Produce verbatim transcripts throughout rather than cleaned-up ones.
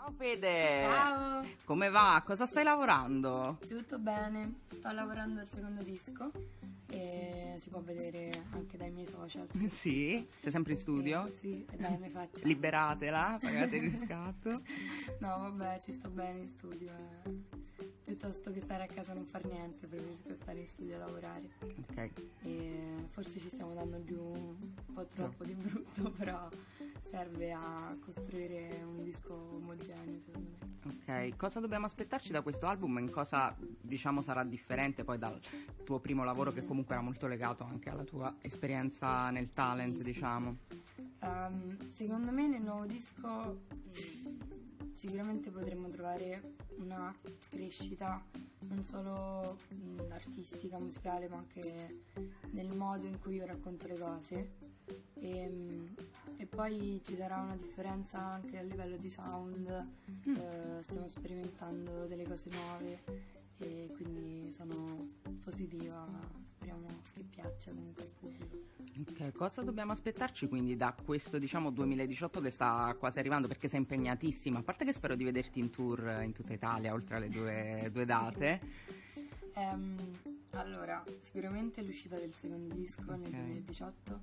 Ciao Fede! Ciao! Come va? Cosa stai lavorando? Tutto bene, sto lavorando al secondo disco e si può vedere anche dai miei social. Sì? Sei sempre in studio? Eh, sì, e dalle mie facce. Liberatela, pagate il riscatto. No, vabbè, ci sto bene in studio. Eh. Piuttosto che stare a casa a non far niente, preferisco stare in studio a lavorare. Ok. E forse ci stiamo dando giù un po' troppo di brutto, però serve a costruire un disco omogeneo, secondo me. Ok, cosa dobbiamo aspettarci da questo album? In cosa, diciamo, sarà differente poi dal tuo primo lavoro, che comunque era molto legato anche alla tua esperienza nel talent, Sì, sì, diciamo? sì. Um, secondo me nel nuovo disco mh, sicuramente potremmo trovare una crescita non solo mh, artistica, musicale, ma anche nel modo in cui io racconto le cose. E, mh, e poi ci sarà una differenza anche a livello di sound. Mm. Eh, stiamo sperimentando delle cose nuove e quindi sono positiva, speriamo che piaccia comunque al pubblico. Ok, cosa dobbiamo aspettarci quindi da questo, diciamo, duemiladiciotto che sta quasi arrivando, perché sei impegnatissima, a parte che spero di vederti in tour in tutta Italia oltre alle due, due date. Um, allora, sicuramente l'uscita del secondo disco, okay, nel duemiladiciotto,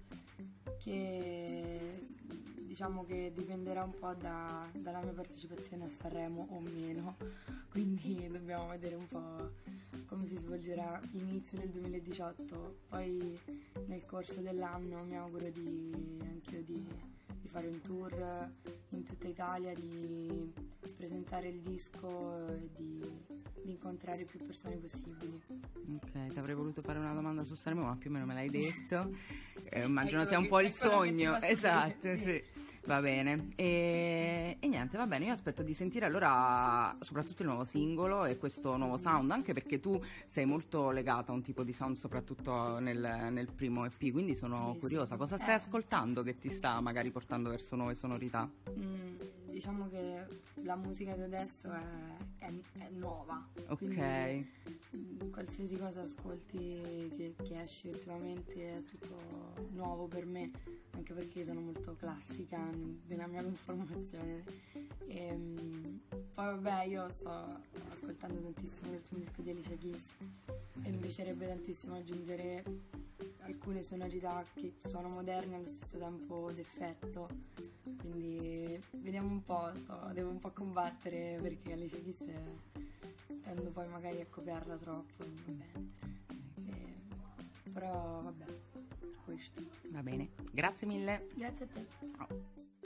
che diciamo che dipenderà un po' da, dalla mia partecipazione a Sanremo o meno, quindi dobbiamo vedere un po' come si svolgerà l'inizio del duemiladiciotto. Poi nel corso dell'anno mi auguro di anch'io di, di fare un tour in tutta Italia, di presentare il disco e di, di incontrare più persone possibili. Ok, ti avrei voluto fare una domanda su Sanremo, ma più o meno me l'hai detto. Eh, immagino ecco sia un po' il sogno. Esatto, dire, sì. sì. Va bene. E, e niente, va bene, io aspetto di sentire allora soprattutto il nuovo singolo e questo nuovo sound, anche perché tu sei molto legata a un tipo di sound soprattutto nel, nel primo E P, quindi sono sì, curiosa. Sì. Cosa stai eh. ascoltando che ti sta magari portando verso nuove sonorità? Mm, diciamo che la musica di adesso è, è, è nuova. Ok. Quindi, qualsiasi cosa ascolti che, che esce ultimamente è tutto nuovo per me, anche perché sono molto classica nella mia conformazione. E, poi vabbè, io sto ascoltando tantissimo l'ultimo disco di Alicia Keys e mi piacerebbe tantissimo aggiungere alcune sonorità che sono moderne e allo stesso tempo d'effetto, quindi vediamo un po', sto, devo un po' combattere perché Alicia Keys è, tendo poi magari a copiarla troppo, va bene. E, però vabbè, questo. Va bene, grazie mille. Grazie a te. Ciao.